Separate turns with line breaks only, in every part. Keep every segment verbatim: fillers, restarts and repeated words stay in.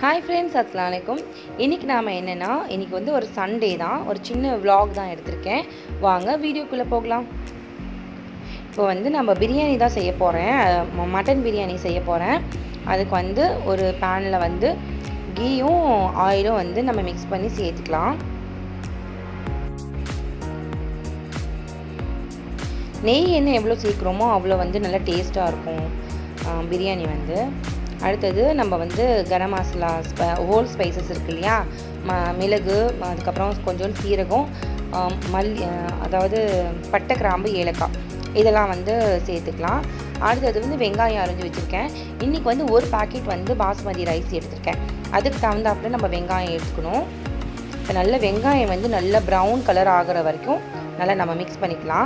Hi friends, assalamu alaikum. இன்னைக்கு நாம என்னன்னா இன்னைக்கு வந்து ஒரு சண்டே தான், ஒரு சின்ன vlog தான் எடுத்துர்க்கேன். வாங்க வீடியோக்குள்ள போகலாம். இப்போ வந்து நம்ம பிரியாணி தான் செய்ய போறேன். மட்டன் பிரியாணி செய்ய போறேன். அதுக்கு வந்து ஒரு panல வந்து கீயும் ஆயிலும் வந்து நம்ம mix பண்ணி சேர்த்துக்கலாம். நெய் எண்ணெய் எவ்வளவு சேர்க்கறோமோ அவ்வளவு வந்து நல்ல டேஸ்டா இருக்கும் பிரியாணி வந்து. அடுத்து நம்ம வந்து கரம் மசாலா ஹோல் ஸ்பைசஸ் இருக்கு இல்லையா, மிளகு, அதுக்கு அப்புறம் கொஞ்சம் சீரகம், மல்லி, அதாவது பட்டை, கிராம்பு, ஏலக்காய் இதெல்லாம் வந்து சேர்த்துக்கலாம். அடுத்து வந்து வெங்காயம் அரைஞ்சு வச்சிருக்கேன். இன்னைக்கு வந்து ஒரு பாக்கெட் வந்து பாஸ்மதி ரைஸ் எடுத்துர்க்கேன். அதுக்கு தகுந்தாப்புல நம்ம வெங்காயம் எடுத்துக்கணும். இப்போ நல்ல வெங்காயம் வந்து நல்ல பிரவுன் கலர் ஆகுற வரைக்கும் நல்லா நம்ம மிக்ஸ் பண்ணிக்கலாம்.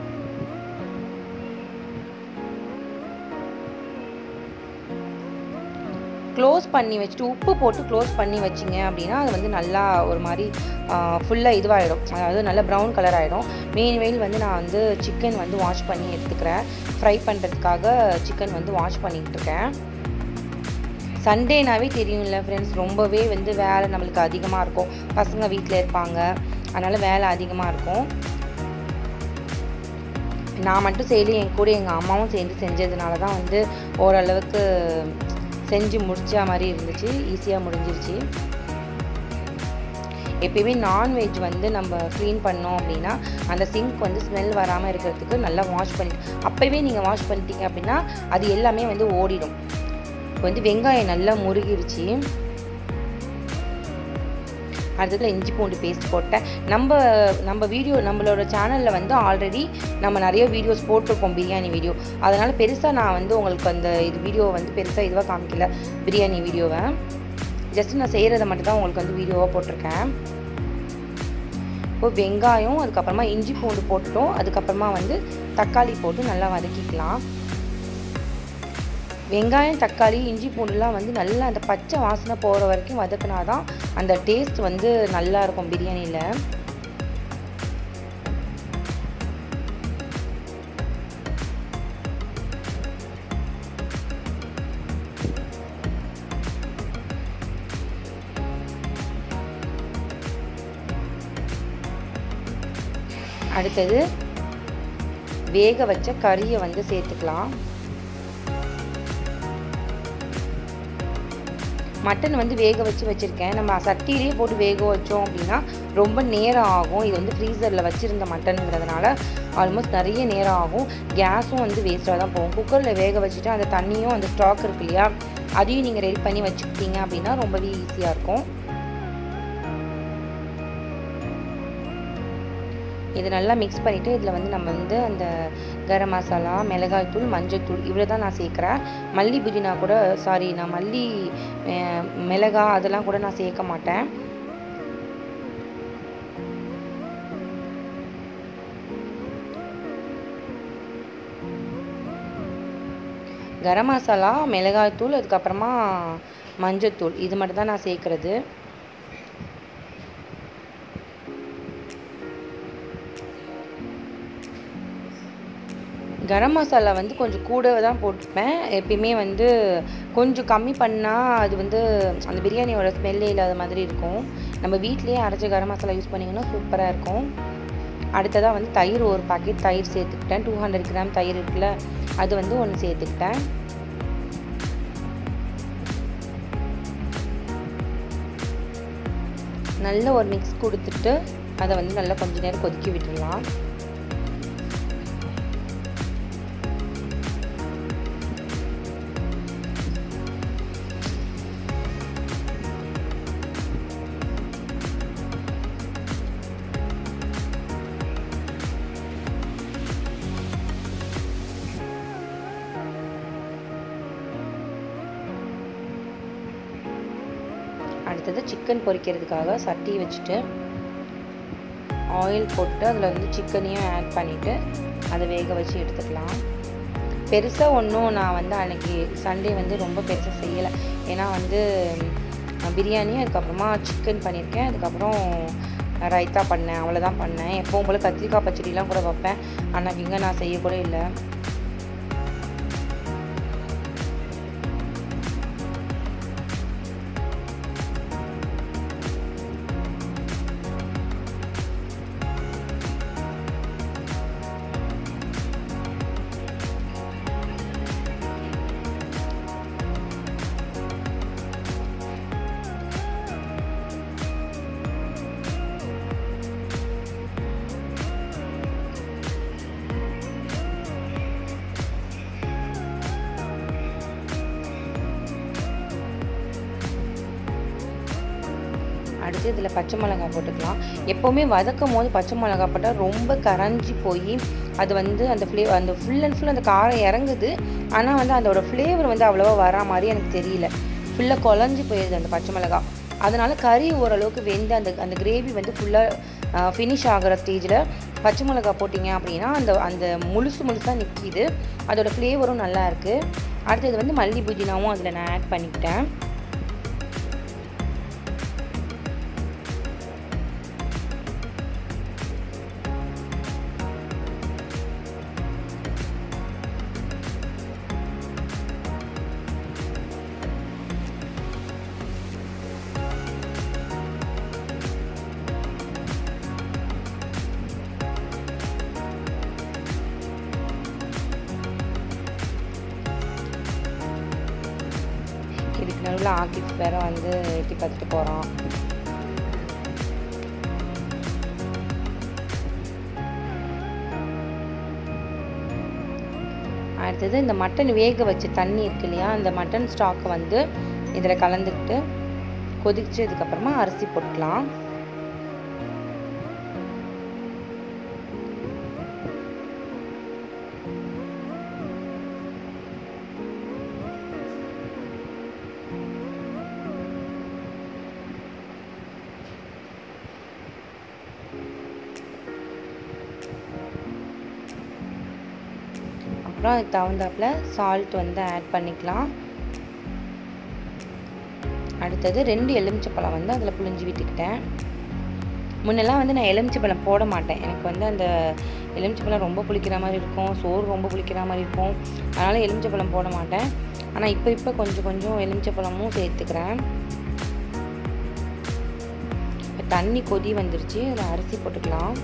க்ளோஸ் பண்ணி வச்சுட்டு உப்பு போட்டு க்ளோஸ் பண்ணி வச்சிங்க அப்படின்னா அது வந்து நல்லா ஒரு மாதிரி ஃபுல்லாக இதுவாகிடும், அதாவது நல்லா ப்ரௌன் கலர் ஆகிடும். மெயின்வெயில் வந்து நான் வந்து சிக்கன் வந்து வாஷ் பண்ணி எடுத்துக்கிறேன். ஃப்ரை பண்ணுறதுக்காக சிக்கன் வந்து வாஷ் பண்ணிக்கிட்டு இருக்கேன். சண்டேனாவே தெரியும்ல ஃப்ரெண்ட்ஸ், ரொம்பவே வந்து வேலை நம்மளுக்கு அதிகமாக இருக்கும். பசங்க வீட்டில் இருப்பாங்க, அதனால் வேலை அதிகமாக இருக்கும். நான் மட்டும் செய்யல, என் கூட எங்கள் அம்மாவும் சேர்ந்து செஞ்சதுனால தான் வந்து ஓரளவுக்கு செஞ்சு முடிச்ச மாதிரி இருந்துச்சு, ஈஸியாக முடிஞ்சிருச்சு. எப்பயுமே நான்வெஜ் வந்து நம்ம க்ளீன் பண்ணோம் அப்படின்னா அந்த சிங்க் வந்து ஸ்மெல் வராமல் இருக்கிறதுக்கு நல்லா வாஷ் பண்ணி அப்போவே நீங்கள் வாஷ் பண்ணிட்டீங்க அப்படின்னா அது எல்லாமே வந்து ஓடிடும். இப்போ வந்து வெங்காயம் நல்லா முருகிருச்சு. அடுத்ததில் இஞ்சி பூண்டு பேஸ்ட் போட்டேன். நம்ம நம்ம வீடியோ நம்மளோட சேனலில் வந்து ஆல்ரெடி நம்ம நிறைய வீடியோஸ் போட்டிருக்கோம், பிரியாணி வீடியோ. அதனால் பெருசாக நான் வந்து உங்களுக்கு அந்த இது வீடியோ வந்து பெருசாக இதுவாக காமிக்கல, பிரியாணி வீடியோவை. ஜஸ்ட் நான் செய்கிறத மட்டும் தான் உங்களுக்கு வந்து வீடியோவாக போட்டிருக்கேன். இப்போ வெங்காயம், அதுக்கப்புறமா இஞ்சி பூண்டு போட்டுட்டோம். அதுக்கப்புறமா வந்து தக்காளி போட்டு நல்லா வதக்கிக்கலாம். வெங்காயம், தக்காளி, இஞ்சி பூண்டுலாம் வந்து நல்லா அந்த பச்சை வாசனை போகிற வரைக்கும் வதக்கினா தான் அந்த டேஸ்ட் வந்து நல்லா இருக்கும் பிரியாணியில். அடுத்தது வேக வச்ச கறியை வந்து சேர்த்துக்கலாம். மட்டன் வந்து வேக வச்சு வச்சுருக்கேன். நம்ம சட்டியிலே போட்டு வேக வச்சோம் அப்படின்னா ரொம்ப நேரம் ஆகும். இது வந்து ஃப்ரீசரில் வச்சுருந்த மட்டனுங்கிறதுனால ஆல்மோஸ்ட் நிறைய நேரம் ஆகும். கேஸும் வந்து வேஸ்ட்டாக தான் போகும். குக்கரில் வேக வச்சுட்டு அந்த தண்ணியும் அந்த ஸ்டாக் இருக்கு இல்லையா, அதையும் நீங்கள் ரெடி பண்ணி வச்சுக்கிட்டீங்க அப்படின்னா ரொம்பவே ஈஸியாக இருக்கும். இது நல்லா மிக்ஸ் பண்ணிவிட்டு இதில் வந்து நம்ம வந்து அந்த கரம் மசாலா, மிளகாய்த்தூள், மஞ்சள்தூள் இவ்வளோ தான் நான் சேர்க்குறேன். மல்லி புதினா கூட சாரி நான் மல்லி மிளகா அதெல்லாம் கூட நான் சேர்க்க மாட்டேன். கரம் மசாலா, மிளகாய்த்தூள், அதுக்கப்புறமா மஞ்சள்தூள் இது மட்டும் தான் நான் சேர்க்குறது. கரம் மசாலா வந்து கொஞ்சம் கூடவே தான் போட்டுப்பேன். எப்பயுமே வந்து கொஞ்சம் கம்மி பண்ணால் அது வந்து அந்த பிரியாணியோட ஸ்மெல்லே இல்லாத மாதிரி இருக்கும். நம்ம வீட்டிலேயே அரைச்ச கரம் மசாலா யூஸ் பண்ணிங்கன்னா சூப்பராக இருக்கும். அடுத்ததாக வந்து தயிர் ஒரு பாக்கெட் தயிர் சேர்த்துக்கிட்டேன். டூ ஹண்ட்ரட் கிராம் தயிர் இருக்குல்ல, அது வந்து ஒன்று சேர்த்துக்கிட்டேன். நல்ல ஒரு மிக்ஸ் கொடுத்துட்டு அதை வந்து நல்லா கொஞ்சம் நேரம் கொதிக்க விட்டுடலாம். அடுத்தது சிக்கன் பொரிக்கிறதுக்காக சட்டி வச்சுட்டு ஆயில் போட்டு அதில் வந்து சிக்கனையும் ஆட் பண்ணிவிட்டு அதை வேக வச்சு எடுத்துக்கலாம். பெருசாக ஒன்றும் நான் வந்து அன்றைக்கி சண்டே வந்து ரொம்ப பெருசாக செய்யலை. ஏன்னா வந்து பிரியாணி, அதுக்கப்புறமா சிக்கன் பண்ணியிருக்கேன், அதுக்கப்புறம் ரைத்தா பண்ணேன், அவ்வளோதான் பண்ணேன். எப்பவும் போல் கத்திரிக்காய் பச்சடிலாம் கூட வைப்பேன், ஆனால் இங்கே நான் செய்யக்கூட இல்லை. அடுத்து இதில் பச்சை மிளகாய் போட்டுக்கலாம். எப்போவுமே வதக்கும் போது பச்சை மிளகாய் போட்டால் ரொம்ப கரைஞ்சி போய் அது வந்து அந்த ஃப்ளே அந்த ஃபுல் அண்ட் ஃபுல் அந்த காரம் இறங்குது. ஆனால் வந்து அதோட ஃப்ளேவர் வந்து அவ்வளோவா வரா மாதிரி எனக்கு தெரியல. ஃபுல்லாக குழஞ்சி போயிடுது அந்த பச்சை மிளகாய். அதனால் கறி ஓரளவுக்கு வெந்து அந்த அந்த கிரேவி வந்து ஃபுல்லாக ஃபினிஷ் ஆகிற ஸ்டேஜில் பச்சை மிளகாய் போட்டிங்க அப்படின்னா அந்த அந்த முழுசு முழுசாக நிற்கிது. அதோடய ஃப்ளேவரும் நல்லா இருக்குது. அடுத்தது வந்து மல்லி புதினாவும் அதில் நான் ஆட் பண்ணிக்கிட்டேன். இதுக்கு நடுவில் ஆக்கிப் வேற வந்து எட்டி பார்த்துட்டு போகிறான். அடுத்தது இந்த மட்டன் வேக வச்ச தண்ணி இருக்கு இல்லையா, அந்த மட்டன் ஸ்டாக்கை வந்து இதில் கலந்துக்கிட்டு கொதிச்சதுக்கப்புறமா அரிசி போட்டுக்கலாம். அப்புறம் அதுக்கு தகுந்தாப்புல சால்ட் வந்து ஆட் பண்ணிக்கலாம். அடுத்தது ரெண்டு எலுமிச்சப்பழம் வந்து அதில் புழிஞ்சு விட்டுக்கிட்டேன். முன்னெல்லாம் வந்து நான் எலுமிச்சப்பழம் போட மாட்டேன். எனக்கு வந்து அந்த எலுமிச்சப்பழம் ரொம்ப புளிக்கிற மாதிரி இருக்கும், சோறு ரொம்ப புளிக்கிற மாதிரி இருக்கும். அதனால் எலுமிச்சப்பழம் போட மாட்டேன். ஆனால் இப்போ இப்போ கொஞ்சம் கொஞ்சம் எலுமிச்சப்பழமும் சேர்த்துக்கிறேன். இப்போ தண்ணி கொதி வந்துருச்சு. அதில் அரிசி போட்டுக்கலாம்.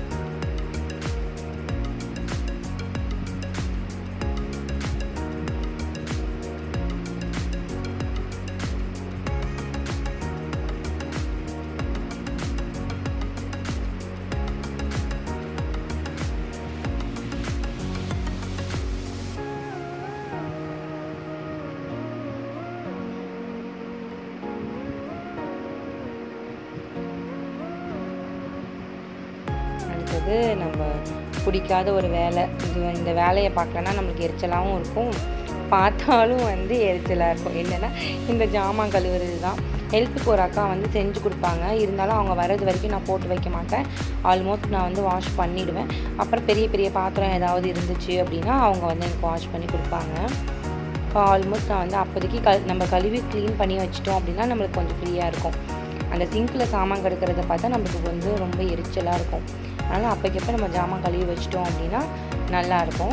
அடுத்தது நம்ம பிடிக்காத ஒரு வேலை இது. இந்த வேலையை பார்க்கலன்னா நம்மளுக்கு எரிச்சலாகவும் இருக்கும், பார்த்தாலும் வந்து எரிச்சலாக இருக்கும். என்னென்னா இந்த ஜாமான் கழுவுறது தான். ஹெல்ப்புக்கு ஒரு அக்கா வந்து செஞ்சு கொடுப்பாங்க. இருந்தாலும் அவங்க வர்றது வரைக்கும் நான் போட்டு வைக்க மாட்டேன். ஆல்மோஸ்ட் நான் வந்து வாஷ் பண்ணிவிடுவேன். அப்புறம் பெரிய பெரிய பாத்திரம் ஏதாவது இருந்துச்சு அப்படின்னா அவங்க வந்து எனக்கு வாஷ் பண்ணி கொடுப்பாங்க. இப்போ ஆல்மோஸ்ட் நான் வந்து அப்போதைக்கு க நம்ம கழுவி க்ளீன் பண்ணி வச்சிட்டோம் அப்படின்னா நம்மளுக்கு கொஞ்சம் ஃப்ரீயாக இருக்கும். அந்த சிங்கில் சாமான் கெடுக்கிறத பார்த்தா நம்மளுக்கு வந்து ரொம்ப எரிச்சலாக இருக்கும். அதனால் அப்போக்கப்போ நம்ம ஜாமான் கழுவி வச்சிட்டோம் அப்படின்னா நல்லாயிருக்கும்.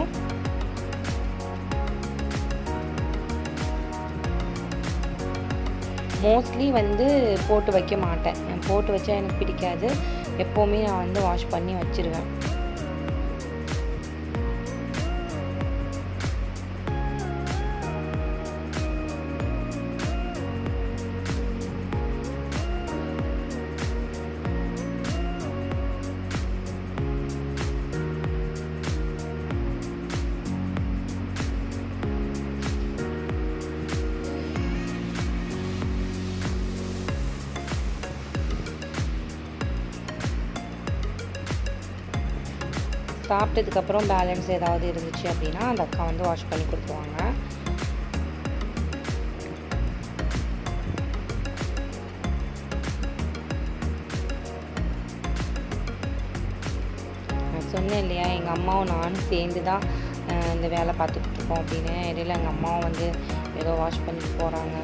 மோஸ்ட்லி வந்து போட்டு வைக்க மாட்டேன். போட்டு வச்சா எனக்கு பிடிக்காது. எப்போவுமே நான் வந்து வாஷ் பண்ணி வச்சிருவேன். சாப்பிட்டதுக்கப்புறம் பேலன்ஸ் ஏதாவது இருந்துச்சு அப்படின்னா அந்த அக்கா வந்து வாஷ் பண்ணி கொடுத்துருவாங்க. நான் சொன்னேன் இல்லையா, எங்கள் அம்மாவும் நானும் சேர்ந்து தான் இந்த வேலை பார்த்துக்கிட்டு இருக்கோம் அப்படின்னு. இடையில எங்கள் அம்மாவும் வந்து ஏதோ வாஷ் பண்ணிட்டு போகிறாங்க.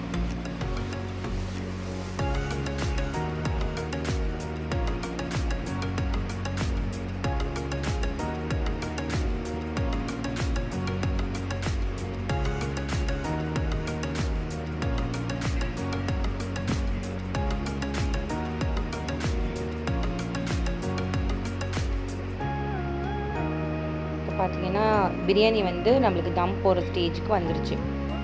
பார்த்தீங்கன்னா பிரியாணி வந்து நம்மளுக்கு தம் போகிற ஸ்டேஜுக்கு வந்துருச்சு.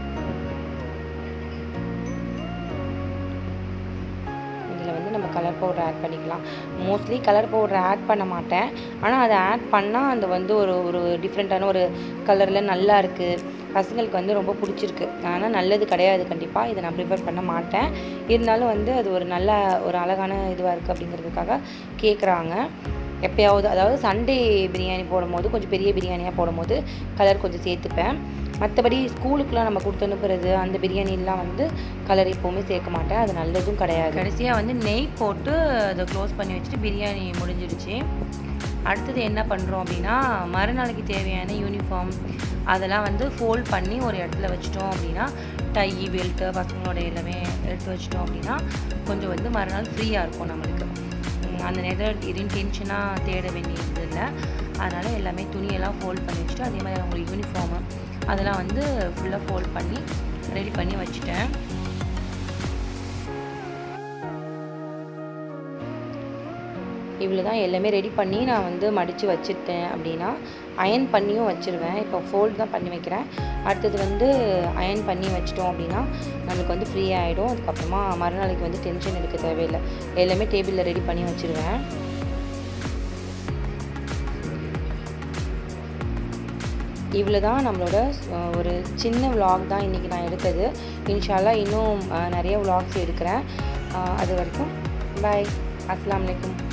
இதில் வந்து நம்ம கலர் பவுடர் ஆட் பண்ணிக்கலாம். மோஸ்ட்லி கலர் பவுடர் ஆட் பண்ண மாட்டேன். ஆனால் அதை ஆட் பண்ணால் அந்த வந்து ஒரு ஒரு டிஃப்ரெண்ட்டான ஒரு கலரில் நல்லா இருக்குது பசங்களுக்கு வந்து ரொம்ப பிடிச்சிருக்கு. ஆனால் நல்லது கிடையாது கண்டிப்பாக, இதை நான் ப்ரிஃபர் பண்ண மாட்டேன். இருந்தாலும் வந்து அது ஒரு நல்ல ஒரு அழகான இதுவாக இருக்குது அப்படிங்கிறதுக்காக கேட்குறாங்க. எப்போயாவது, அதாவது சண்டே பிரியாணி போடும்போது கொஞ்சம் பெரிய பிரியாணியாக போடும்போது கலர் கொஞ்சம் சேர்த்துப்பேன். மற்றபடி ஸ்கூலுக்குலாம் நம்ம கொடுத்து அனுப்புறது அந்த பிரியாணிலாம் வந்து கலர் எப்போவுமே சேர்க்க மாட்டேன். அது நல்லதும் கிடையாது. கடைசியாக வந்து நெய் போட்டு அதை க்ளோஸ் பண்ணி வச்சுட்டு பிரியாணி முடிஞ்சிடுச்சு. அடுத்தது என்ன பண்ணுறோம் அப்படின்னா, மறுநாளைக்கு தேவையான யூனிஃபார்ம் அதெல்லாம் வந்து ஃபோல்ட் பண்ணி ஒரு இடத்துல வச்சிட்டோம் அப்படின்னா, டை பெல்ட்டு பசங்களோட எல்லாமே எடுத்து வச்சிட்டோம் அப்படின்னா கொஞ்சம் வந்து மறுநாள் ஃப்ரீயாக இருக்கும் நம்மளுக்கு. அந்த நேரத்தில் எதுவும் டென்ஷனாக தேட வேண்டியது இல்லை. அதனால் எல்லாமே துணியெல்லாம் ஃபோல்ட் பண்ணி வச்சுட்டு, அதே மாதிரி அவங்களுக்கு யூனிஃபார்மு அதெல்லாம் வந்து ஃபுல்லாக ஃபோல்ட் பண்ணி ரெடி பண்ணி வச்சுட்டேன். இவ்வளோ தான் எல்லாமே ரெடி பண்ணி நான் வந்து மடித்து வச்சுட்டேன் அப்படின்னா அயன் பண்ணியும் வச்சுருவேன். இப்போ ஃபோல்டு தான் பண்ணி வைக்கிறேன். அடுத்தது வந்து அயன் பண்ணி வச்சிட்டோம் அப்படின்னா நம்மளுக்கு வந்து ஃப்ரீ ஆகிடும். அதுக்கப்புறமா மறுநாளைக்கு வந்து டென்ஷன் எடுக்க தேவையில்லை. எல்லாமே டேபிளில் ரெடி பண்ணி வச்சுருவேன். இவ்வளோ தான் நம்மளோட ஒரு சின்ன விலாக் தான் இன்றைக்கி நான் எடுத்தது. இன்ஷா அல்லாஹ் இன்னும் நிறைய விலாக்ஸ் எடுக்கிறேன். அது வரைக்கும் பாய். அஸ்ஸலாமு அலைக்கும்.